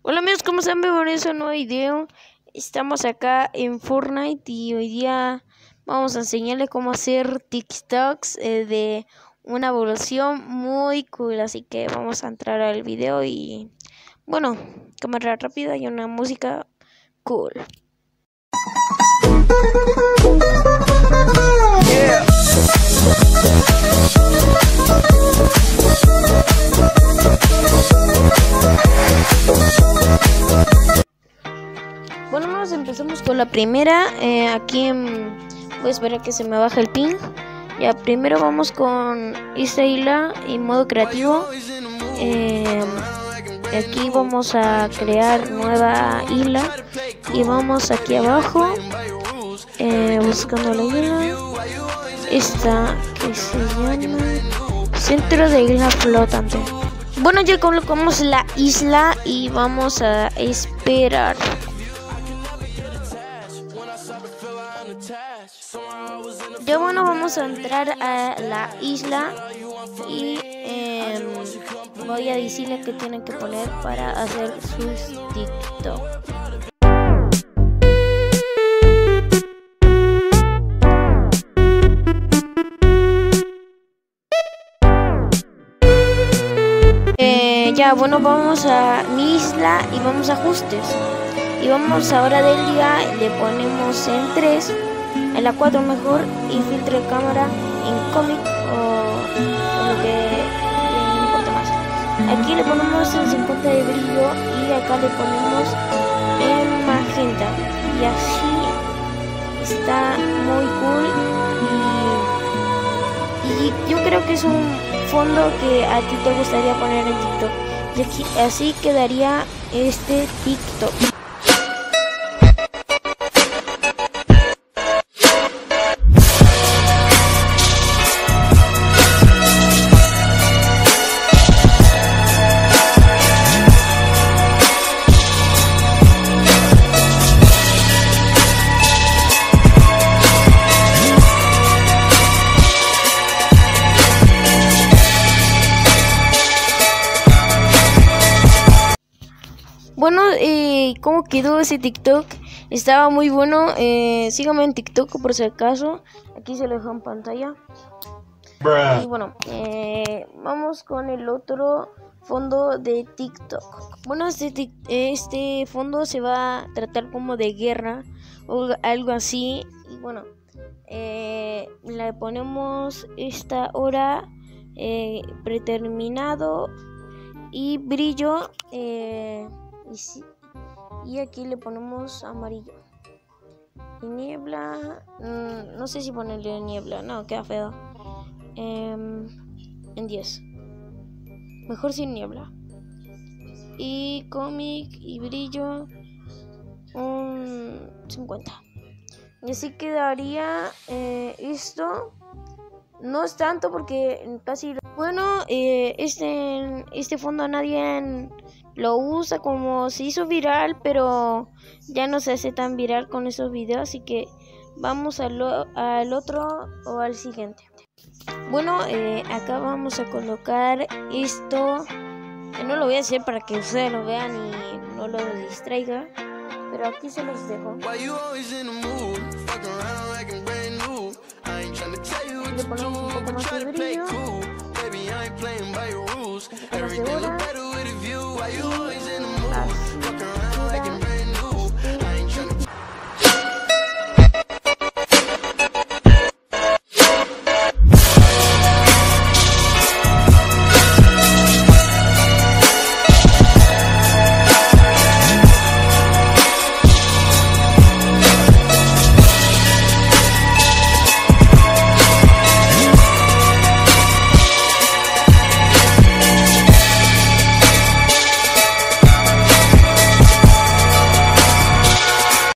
Hola amigos, ¿cómo están? Bienvenidos a un nuevo video. Estamos acá en Fortnite y hoy día vamos a enseñarles cómo hacer TikToks de una evolución muy cool. Así que vamos a entrar al video y bueno, cámara rápida y una música cool. Yeah. Bueno, empezamos con la primera. Voy a esperar a que se me baje el ping. Ya, primero vamos con esta isla en modo creativo. Aquí vamos a crear nueva isla y vamos aquí abajo buscando la isla esta que se llama centro de isla flotante. Bueno, ya colocamos la isla y vamos a esperar. Ya bueno, vamos a entrar a la isla y voy a decirle que tienen que poner para hacer sus TikTok. Ya bueno, vamos a mi isla y vamos a ajustes. Y vamos a hora del día, le ponemos en 3, en la 4 mejor, y filtro de cámara en cómic o lo que le importa más. Aquí le ponemos en 50 de brillo y acá le ponemos en magenta. Y así está muy cool. Y yo creo que es un fondo que a ti te gustaría poner en TikTok. Y aquí, así quedaría este TikTok. Bueno, ¿cómo quedó ese TikTok? Estaba muy bueno. Síganme en TikTok por si acaso. Aquí se lo dejo en pantalla. Y bueno, vamos con el otro fondo de TikTok. Bueno, este fondo se va a tratar como de guerra o algo así. Y bueno, le ponemos esta hora predeterminado y brillo. Y aquí le ponemos amarillo. Y niebla, no sé si ponerle niebla, no, queda feo. En 10. Mejor sin niebla. Y cómic y brillo, un 50. Y así quedaría esto. No es tanto porque casi... Bueno, este fondo nadie lo usa, como se hizo viral, pero ya no se hace tan viral con esos videos, así que vamos al otro o al siguiente. Bueno, acá vamos a colocar esto, que no lo voy a hacer para que ustedes lo vean y no lo distraiga, pero aquí se los dejo. Le ponemos un poco más de brillo, un poco más de hora.